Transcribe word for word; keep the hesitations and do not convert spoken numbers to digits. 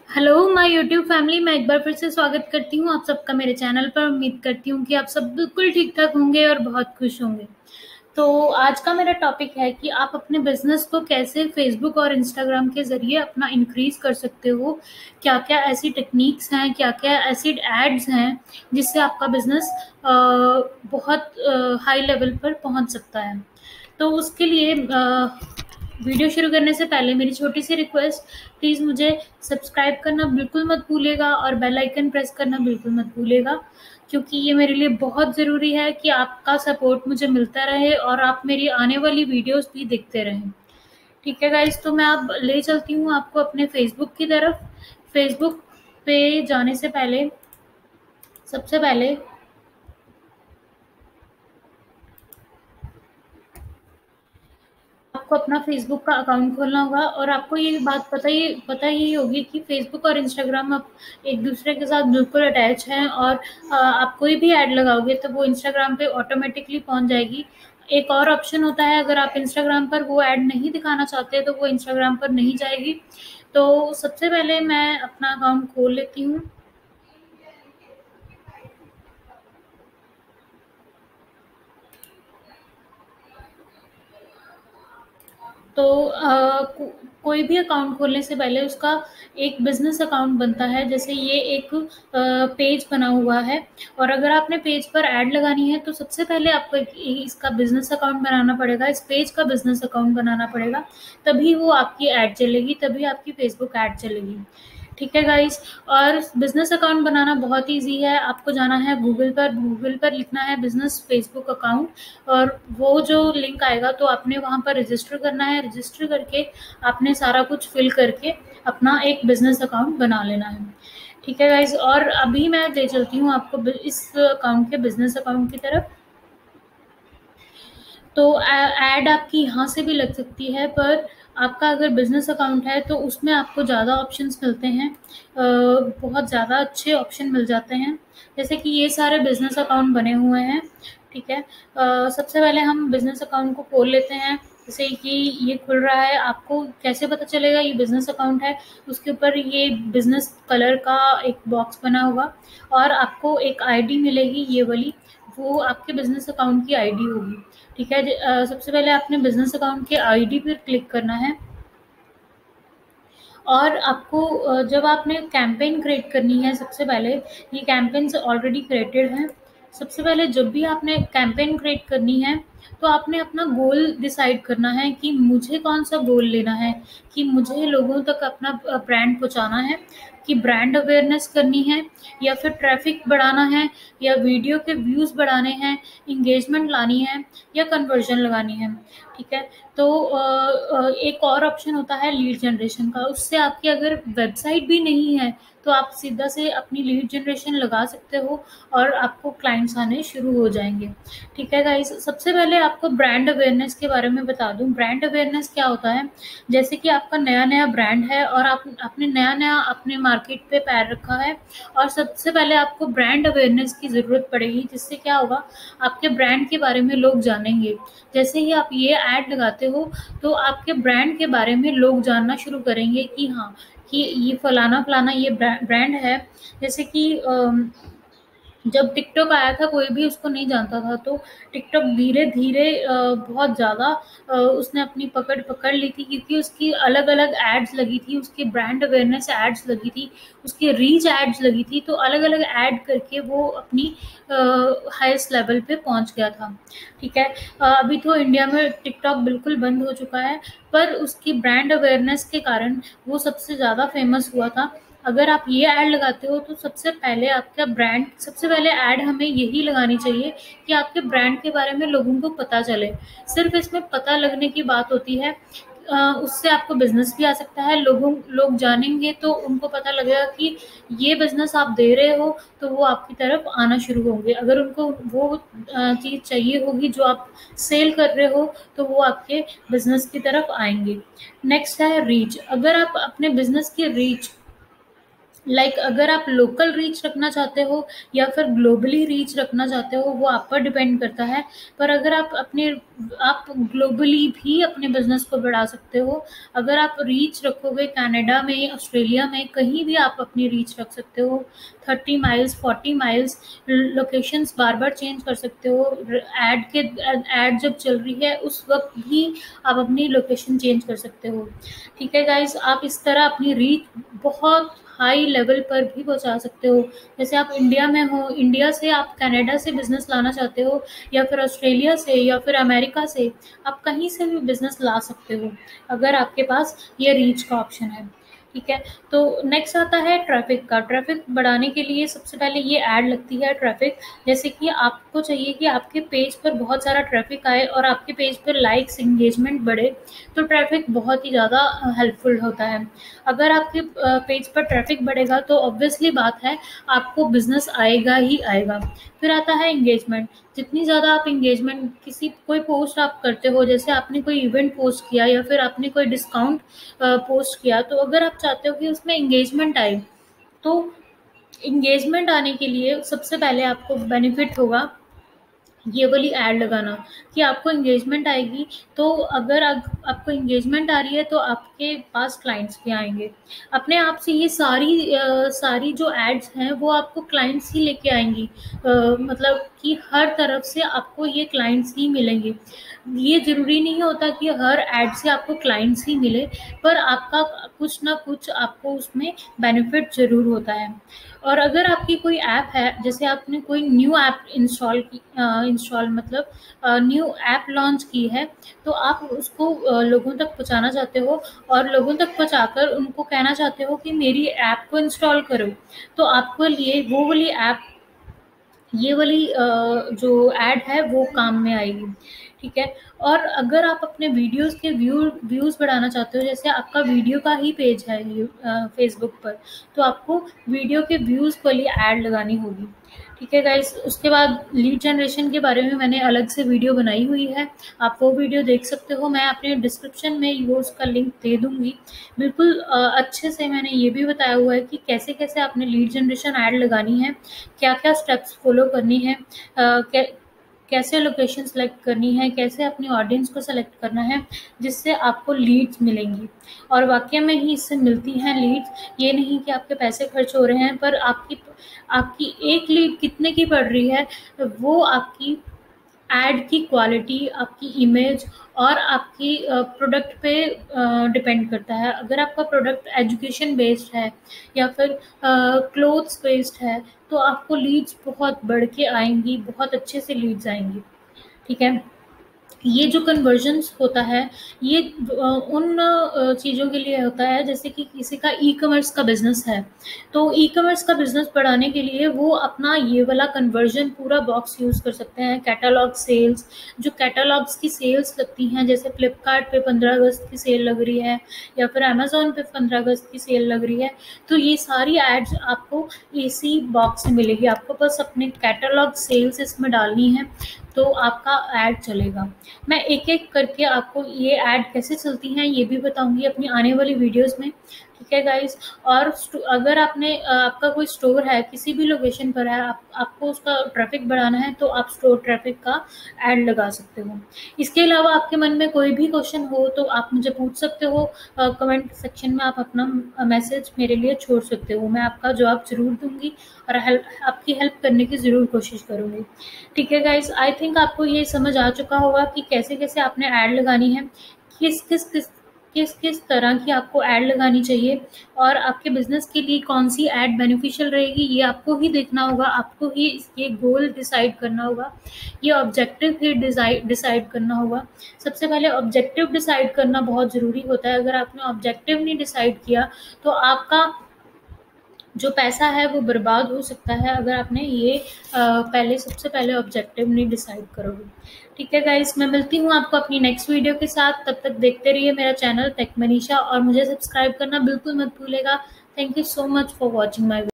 Hello my YouTube family. मैं एक बार फिर से स्वागत करती हूँ आप सबका मेरे चैनल पर। उम्मीद करती हूँ कि आप सब बिल्कुल ठीक ठाक होंगे और बहुत खुश होंगे। तो आज का मेरा टॉपिक है कि आप अपने बिजनेस को कैसे फेसबुक और इंस्टाग्राम के ज़रिए अपना इंक्रीज़ कर सकते हो। क्या-क्या ऐसी टेक्निक्स हैं, क्या-क्या ऐसी एड्स हैं जिससे आपका बिज़नेस अ, बहुत अ, हाई लेवल पर पहुँच सकता है। तो उसके लिए अ, वीडियो शुरू करने से पहले मेरी छोटी सी रिक्वेस्ट, प्लीज़ मुझे सब्सक्राइब करना बिल्कुल मत भूलिएगा और बेल आइकन प्रेस करना बिल्कुल मत भूलिएगा, क्योंकि ये मेरे लिए बहुत ज़रूरी है कि आपका सपोर्ट मुझे मिलता रहे और आप मेरी आने वाली वीडियोस भी देखते रहें। ठीक है गाइस, तो मैं अब ले चलती हूँ आपको अपने फेसबुक की तरफ। फेसबुक पे जाने से पहले सबसे पहले आपको अपना फेसबुक का अकाउंट खोलना होगा और आपको ये बात पता ही पता ही होगी कि फेसबुक और इंस्टाग्राम अब एक दूसरे के साथ बिल्कुल अटैच हैं। और अ, आप कोई भी ऐड लगाओगे तो वो इंस्टाग्राम पे ऑटोमेटिकली पहुंच जाएगी। एक और ऑप्शन होता है, अगर आप इंस्टाग्राम पर वो ऐड नहीं दिखाना चाहते तो वो इंस्टाग्राम पर नहीं जाएगी। तो सबसे पहले मैं अपना अकाउंट खोल लेती हूँ। तो अ, को, कोई भी अकाउंट खोलने से पहले उसका एक बिजनेस अकाउंट बनता है। जैसे ये एक पेज बना हुआ है और अगर आपने पेज पर ऐड लगानी है तो सबसे पहले आपको एक, इसका बिजनेस अकाउंट बनाना पड़ेगा, इस पेज का बिजनेस अकाउंट बनाना पड़ेगा। तभी वो आपकी ऐड चलेगी, तभी आपकी फेसबुक ऐड चलेगी। ठीक है गाइस। और बिजनेस अकाउंट बनाना बहुत ईजी है। आपको जाना है गूगल पर, गूगल पर लिखना है बिजनेस फेसबुक अकाउंट और वो जो लिंक आएगा तो आपने वहाँ पर रजिस्टर करना है। रजिस्टर करके आपने सारा कुछ फिल करके अपना एक बिजनेस अकाउंट बना लेना है। ठीक है गाइज। और अभी मैं ले चलती हूँ आपको बि- इस अकाउंट के बिजनेस अकाउंट की तरफ। तो ऐड आपकी यहाँ से भी लग सकती है, पर आपका अगर बिजनेस अकाउंट है तो उसमें आपको ज़्यादा ऑप्शंस मिलते हैं। अ, बहुत ज़्यादा अच्छे ऑप्शन मिल जाते हैं। जैसे कि ये सारे बिजनेस अकाउंट बने हुए हैं। ठीक है। अ, सबसे पहले हम बिजनेस अकाउंट को खोल लेते हैं। जैसे कि ये खुल रहा है, आपको कैसे पता चलेगा ये बिजनेस अकाउंट है? उसके ऊपर ये बिजनेस कलर का एक बॉक्स बना होगा और आपको एक आईडी मिलेगी, ये वाली, वो आपके बिजनेस अकाउंट की आईडी होगी। ठीक है। ज- अ, सबसे पहले आपने बिजनेस अकाउंट के आईडी पर क्लिक करना है और आपको अ, जब आपने कैंपेन क्रिएट करनी है, सबसे पहले ये कैंपेन्स ऑलरेडी क्रिएटेड हैं। सबसे पहले जब भी आपने कैंपेन क्रिएट करनी है तो आपने अपना गोल डिसाइड करना है कि मुझे कौन सा गोल लेना है, कि मुझे लोगों तक अपना ब्रांड पहुंचाना है, कि ब्रांड अवेयरनेस करनी है, या फिर ट्रैफिक बढ़ाना है, या वीडियो के व्यूज़ बढ़ाने हैं, इंगेजमेंट लानी है, या कन्वर्जन लगानी है। ठीक है। तो अ, अ, एक और ऑप्शन होता है लीड जनरेशन का। उससे आपकी अगर वेबसाइट भी नहीं है तो आप सीधा से अपनी लीड जनरेशन लगा सकते हो और आपको क्लाइंट्स आने शुरू हो जाएंगे। ठीक है गाइस। सबसे पहले आपको ब्रांड अवेयरनेस के बारे में बता दूं। ब्रांड अवेयरनेस क्या होता है? जैसे कि आपका नया नया ब्रांड है और आप आपने नया नया अपने मार्केट पे पैर रखा है और सबसे पहले आपको ब्रांड अवेयरनेस की ज़रूरत पड़ेगी। जिससे क्या होगा, आपके ब्रांड के बारे में लोग जानेंगे। जैसे ही आप ये ऐड लगाते हो तो आपके ब्रांड के बारे में लोग जानना शुरू करेंगे कि हाँ, कि ये फलाना फलाना ये ब्रांड है। जैसे कि अम, जब टिकटॉक आया था कोई भी उसको नहीं जानता था, तो टिकटॉक धीरे धीरे बहुत ज़्यादा अ, उसने अपनी पकड़ पकड़ ली थी, क्योंकि उसकी अलग अलग एड्स लगी थी, उसकी ब्रांड अवेयरनेस एड्स लगी थी, उसकी रीच एड्स लगी थी। तो अलग अलग ऐड करके वो अपनी हाईएस्ट लेवल पे पहुंच गया था। ठीक है। अ, अभी तो इंडिया में टिकटॉक बिल्कुल बंद हो चुका है, पर उसकी ब्रांड अवेयरनेस के कारण वो सबसे ज़्यादा फेमस हुआ था। अगर आप ये ऐड लगाते हो तो सबसे पहले आपका ब्रांड, सबसे पहले ऐड हमें यही लगानी चाहिए कि आपके ब्रांड के बारे में लोगों को पता चले। सिर्फ इसमें पता लगने की बात होती है। अ, उससे आपको बिजनेस भी आ सकता है। लोगों लोग जानेंगे तो उनको पता लगेगा कि ये बिजनेस आप दे रहे हो, तो वो आपकी तरफ आना शुरू होंगे। अगर उनको वो चीज़ चाहिए होगी जो आप सेल कर रहे हो तो वो आपके बिजनेस की तरफ आएंगे। नेक्स्ट है रीच। अगर आप अपने बिजनेस की रीच लाइक like, अगर आप लोकल रीच रखना चाहते हो या फिर ग्लोबली रीच रखना चाहते हो, वो आप पर डिपेंड करता है। पर अगर आप अपने आप ग्लोबली भी अपने बिजनेस को बढ़ा सकते हो। अगर आप रीच रखोगे कनाडा में, ऑस्ट्रेलिया में, कहीं भी आप अपनी रीच रख सकते हो। Thirty miles, forty miles, locations बार बार चेंज कर सकते हो। एड के एड जब चल रही है उस वक्त भी आप अपनी लोकेशन चेंज कर सकते हो। ठीक है गाइज, आप इस तरह अपनी रीच बहुत हाई लेवल पर भी पहुंचा सकते हो। जैसे आप इंडिया में हो, इंडिया से आप कनाडा से बिजनेस लाना चाहते हो, या फिर ऑस्ट्रेलिया से, या फिर अमेरिका से, आप कहीं से भी बिजनेस ला सकते हो अगर आपके पास ये रीच का ऑप्शन है। ठीक है, तो नेक्स्ट आता है ट्रैफिक का। ट्रैफिक बढ़ाने के लिए सबसे पहले ये ऐड लगती है ट्रैफिक। जैसे कि आपको चाहिए कि आपके पेज पर बहुत सारा ट्रैफिक आए और आपके पेज पर लाइक्स, एंगेजमेंट बढ़े, तो ट्रैफिक बहुत ही ज़्यादा हेल्पफुल होता है। अगर आपके पेज पर ट्रैफिक बढ़ेगा तो ऑब्वियसली बात है आपको बिजनेस आएगा ही आएगा। फिर आता है एंगेजमेंट। जितनी ज़्यादा आप एंगेजमेंट, किसी कोई पोस्ट आप करते हो, जैसे आपने कोई इवेंट पोस्ट किया या फिर आपने कोई डिस्काउंट पोस्ट किया, तो अगर आप चाहते हो कि उसमें एंगेजमेंट आए, तो एंगेजमेंट आने के लिए सबसे पहले आपको बेनिफिट होगा ये वाली ऐड लगाना कि आपको एंगेजमेंट आएगी। तो अगर आप, आपको एंगेजमेंट आ रही है तो आपके पास क्लाइंट्स भी आएंगे अपने आप से। ये सारी आ, सारी जो एड्स हैं वो आपको क्लाइंट्स ही लेके आएंगी। आ, मतलब कि हर तरफ से आपको ये क्लाइंट्स ही मिलेंगे। ये ज़रूरी नहीं होता कि हर ऐड से आपको क्लाइंट्स ही मिले, पर आपका कुछ ना कुछ आपको उसमें बेनिफिट ज़रूर होता है। और अगर आपकी कोई ऐप है, जैसे आपने कोई न्यू ऐप इंस्टॉल की, इंस्टॉल मतलब न्यू ऐप लॉन्च की है, तो आप उसको अ, लोगों तक पहुंचाना चाहते हो और लोगों तक पहुंचाकर उनको कहना चाहते हो कि मेरी ऐप को इंस्टॉल करो, तो आपको लिए वो वाली ऐप, ये वाली अ, जो ऐड है वो काम में आएगी। ठीक है, और अगर आप अपने वीडियोस के व्यू व्यूज़ बढ़ाना चाहते हो, जैसे आपका वीडियो का ही पेज है फेसबुक पर, तो आपको वीडियो के व्यूज़ वाली ऐड लगानी होगी। ठीक है गाइस, उसके बाद लीड जनरेशन के बारे में मैंने अलग से वीडियो बनाई हुई है, आप वो वीडियो देख सकते हो। मैं अपने डिस्क्रिप्शन में वो उसका लिंक दे दूंगी। बिल्कुल अ, अच्छे से मैंने ये भी बताया हुआ है कि कैसे कैसे आपने लीड जनरेशन ऐड लगानी है, क्या क्या स्टेप्स फॉलो करनी है, अ, कै, कैसे लोकेशन सेलेक्ट करनी है, कैसे अपनी ऑडियंस को सेलेक्ट करना है, जिससे आपको लीड्स मिलेंगी। और वाकई में ही इससे मिलती हैं लीड्स। ये नहीं कि आपके पैसे खर्च हो रहे हैं, पर आपकी आपकी एक लीड कितने की पड़ रही है, वो आपकी ऐड की क्वालिटी, आपकी इमेज और आपकी प्रोडक्ट पे डिपेंड करता है। अगर आपका प्रोडक्ट एजुकेशन बेस्ड है या फिर क्लोथ्स बेस्ड है, तो आपको लीड्स बहुत बढ़ के आएंगी, बहुत अच्छे से लीड्स आएंगी। ठीक है, ये जो कन्वर्जन्स होता है, ये अ, उन अ, चीज़ों के लिए होता है, जैसे कि किसी का ई कॉमर्स का बिजनेस है, तो ई कॉमर्स का बिजनेस बढ़ाने के लिए वो अपना ये वाला कन्वर्जन पूरा बॉक्स यूज़ कर सकते हैं। कैटलॉग सेल्स, जो कैटलॉग्स की सेल्स लगती हैं, जैसे फ्लिपकार्ट पे पंद्रह अगस्त की सेल लग रही है या फिर अमेजोन पे पंद्रह अगस्त की सेल लग रही है, तो ये सारी एड्स आपको इसी बॉक्स में मिलेगी। आपको बस अपने कैटलॉग सेल्स इसमें डालनी है तो आपका ऐड चलेगा। मैं एक एक करके आपको ये ऐड कैसे चलती हैं ये भी बताऊंगी अपनी आने वाली वीडियोस में। ठीक है गाइस, और अगर आपने आपका कोई स्टोर है, किसी भी लोकेशन पर है, आप, आपको उसका ट्रैफिक बढ़ाना है, तो आप स्टोर ट्रैफिक का ऐड लगा सकते हो। इसके अलावा आपके मन में कोई भी क्वेश्चन हो तो आप मुझे पूछ सकते हो, कमेंट सेक्शन में आप अपना मैसेज मेरे लिए छोड़ सकते हो। मैं आपका जवाब ज़रूर दूंगी और हेल्प आपकी हेल्प करने की ज़रूर कोशिश करूँगी। ठीक है गाइस, आई थिंक आपको ये समझ आ चुका होगा कि कैसे कैसे आपने ऐड लगानी है, किस किस किस किस किस तरह की आपको ऐड लगानी चाहिए, और आपके बिजनेस के लिए कौन सी ऐड बेनिफिशियल रहेगी, ये आपको ही देखना होगा। आपको ही ये गोल डिसाइड करना होगा, ये ऑब्जेक्टिव ही डिसाइड डिसाइड करना होगा। सबसे पहले ऑब्जेक्टिव डिसाइड करना बहुत ज़रूरी होता है। अगर आपने ऑब्जेक्टिव नहीं डिसाइड किया तो आपका जो पैसा है वो बर्बाद हो सकता है, अगर आपने ये आ, पहले सबसे पहले ऑब्जेक्टिव नहीं डिसाइड करोगे। ठीक है गाइस, मैं मिलती हूँ आपको अपनी नेक्स्ट वीडियो के साथ। तब तक देखते रहिए मेरा चैनल टेक मनीषा, और मुझे सब्सक्राइब करना बिल्कुल मत भूलेगा। Thank you so much for watching my